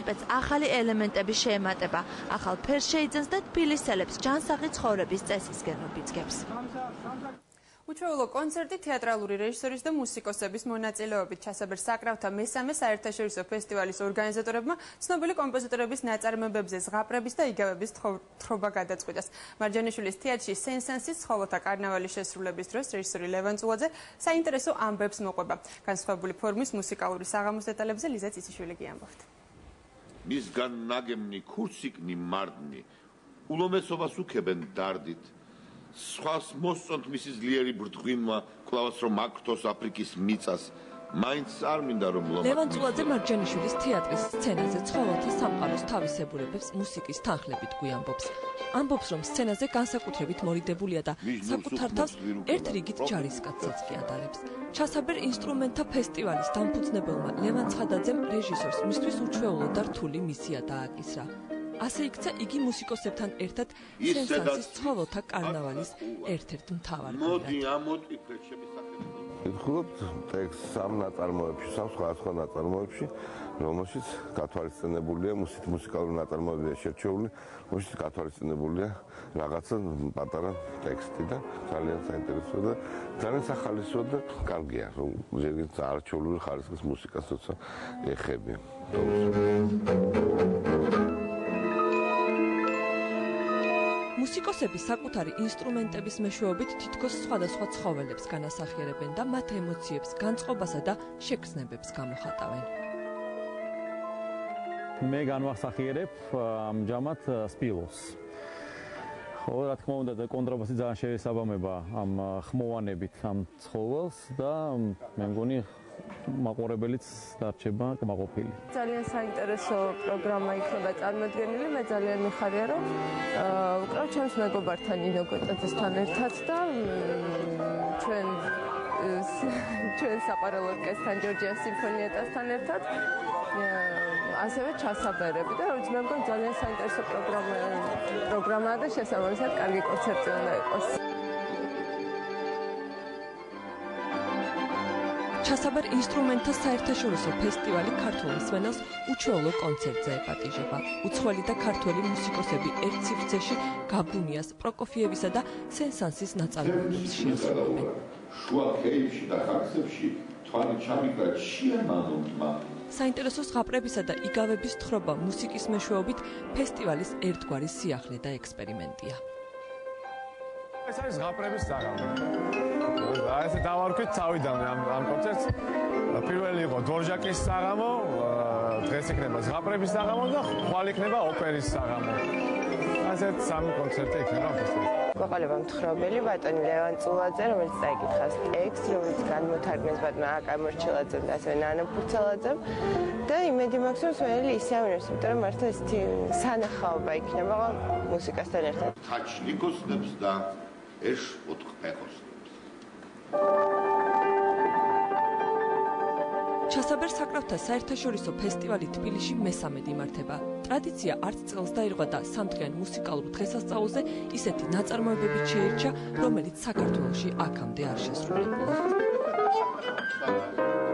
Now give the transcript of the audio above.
ფესტიპედს ახალი ელემენტების შეემატება, ახალ ფერს შეიძენს და თბილისელებს ჯანსაღი ცხოვრების წესისკენ უბიძგებს. უჩვეულო კონცერტი თეატრალური რეჟისორის და მუსიკოსების მონაწილეობით ჩასაბერ საკრავთა მესამე საერთაშორისო ფესტივალის ორგანიზატორებმა ცნობილი კომპოზიტორების ნაწარმოებებზე ზღაპრების და იგავების თხრობა გადაწყვიტეს. მარჯანიშვილის თეატრში სენ-სანსის ცხოველთა კარნავალის შესრულების დროს რეჟისორი ლევან წულაძე საინტერესო ამბებს მოყვება. განსხვავებული ფორმის მუსიკალური საღამოს დეტალებზე ლიზა წისიშვილი გიამბობთ. მისგან ნაგებნი ქურციკნი მარდნი ულომესობას უქებენ დარდით. სხვას მოსწონთ მისი ძლიერი ბრტყვილმა, კლავაც რომ აკრთოს აფრიკის მიწას, მაინც არ მინდა რომ ლევან წულაძე მარჯანიშვილის თეატრის სცენაზე ცხოველთა სამყაროს თავისებურებებს მუსიკის თანხლებით გვიამბობს. ამბობს, რომ სცენაზე განსაკუთრებით მორიდებულია და საკუთარ თავს ერთ რიგით ჯარისკაცსაც კი ადარებს. ჩასაბერ ინსტრუმენტთა ფესტივალის დამფუძნებელმა ლევან ცხადაძემ რეჟისორს მისთვის უჩვეულო და რთული მისია დააკისრა. ასე იქცა იგი მუსიკოსებთან ერთად სენ-სანსის ცხოველთა კარნავალის ერთ-ერთ მთავარ ვიხილობთ ტექსტს სამ ნაწარმოებში, სამ სხვადასხვა ნაწარმოებში, რომელშიც გათვალისწინებულია მუსიკალური ნაწარმოებია შერჩეული, რომელშიც გათვალისწინებულია რაღაცა პატარა ტექსტი და ძალიან საინტერესოა და ძალიან სახალისოა და კარგია, რომ არჩეული ხარისხის მუსიკას როცა ეხები. მუსიკოსები საკუთარი ინსტრუმენტების მეშვეობით თითქოს სხვადასხვა ცხოველებს განასახიერებენ და მათ ემოციებს, განწყობასა და შეგრძნებებს გამოხატავენ. მე განვასახიერებ ამჟამად სპილოს. ხო, რა თქმა უნდა, კონტრაბასი ძალიან შეესაბამება ამ ხმოვანებით ამ ცხოველს და მე მგონი მაყურებელიც დარჩება კმაყოფილი. ძალიან საინტერესო პროგრამა იქნება წარმოდგენილი. მე ძალიან მიხარია, რომ ვკრავ ჩემს მეგობართან ნინო გოტაძესთან ერთად და ჩვენ საყვარელ ორკესტრთან ჯორჯია სიმფონიეტასთან ერთად ასევე ჩასაბერები და როგორც მე მგონი ძალიან საინტერესო პროგრამაა და შესაბამისად კარგი კონცერტი უნდა იყოს. ჩასაბერ ინსტრუმენტთა საერთაშორისო ფესტივალი ქართულ მსმენელს უჩვეულო კონცერტზე ეპატიჟება. უცხოელი და ქართველი მუსიკოსები ერთ სივრცეში გაბრუნიას, პროკოფიევისა და სენ-სანსის ნაწარმოებებს შეასრულებენ. შუა ქეიფში და ხარისებში თვალი ჩამიგდა შეამანონმა. საინტერესო ზღაპრებისა და იგავების თხრობა მუსიკის მეშვეობით ფესტივალის ერთგვარი სიახლე და ექსპერიმენტია. ეს არის ზღაპრების საღამო. ესე დავარქვით თავიდან ამ კონცერტს. პირველი იყო დორჟაკის საღამო, დღეს იქნება ზღაპრების საღამო და ხვალ იქნება ოპერის საღამო. ასეთ სამი კონცერტი იქნება ფესტივალში. გვეყოლება მთხრობელი ბატონი ლევან წულაძე, რომელიც წაიკითხავს ტექსტს, რომელიც განმოთარგმნეს ბატონმა აკა მორჩილაძემ და ასევე ნანა ფურცელაძემ და იმედი მაქვს, რომ სველი ისეავინებს, იმიტომ რომ მართლა ესეთი სანახაობა იქნება მუსიკასთან ერთად. თაჩნიკოსნებს და ეშ ოთხპეხოსნებს. ჩასაბერ საკრავთა საერთაშორისო ფესტივალი თბილისში მესამედ იმართება. ტრადიცია არც წელს დაირღვა და სამდღიან მუსიკალურ დღესასწაულზე ისეთი ნაწარმოებებით შეირჩა, რომელიც საქართველოში აქამდე არ შესრულებულა.